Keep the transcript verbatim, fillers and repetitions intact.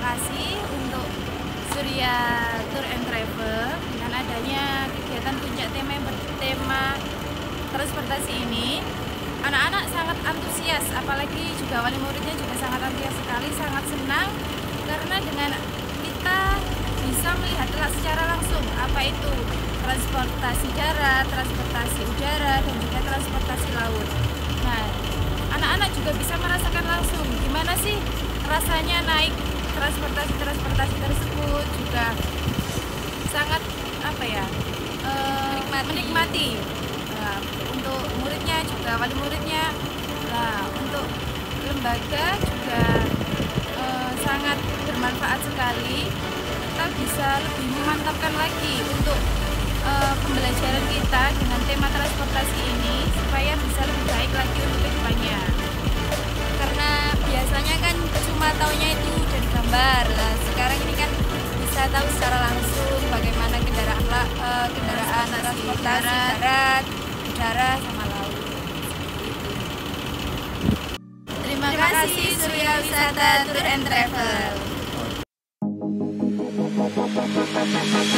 kasih untuk Surya Tour and Travel dengan adanya kegiatan puncak tema yang bertema transportasi ini. Anak-anak sangat antusias, apalagi juga wali muridnya juga sangat antusias sekali, sangat senang karena dengan kita bisa melihat secara langsung apa itu transportasi darat, transportasi udara, dan juga transportasi laut. Nah, anak-anak juga bisa merasakan langsung gimana sih rasanya naik transportasi-transportasi tersebut, juga sangat apa ya e, menikmati, menikmati. Nah, untuk muridnya juga wali muridnya. Nah, untuk lembaga juga e, sangat bermanfaat sekali. Kita bisa lebih memantapkan lagi untuk e, pembelajaran kita dengan tema transportasi ini supaya bisa lebih baik lagi untuk kedepannya. Karena biasanya kan cuma taunya itu dari gambar. Nah, sekarang ini kan bisa tahu secara langsung bagaimana kendaraan uh, kendaraan transportasi darat, darat, udara, sama laut. Terima, Terima kasih Surya Wisata Tour and Travel.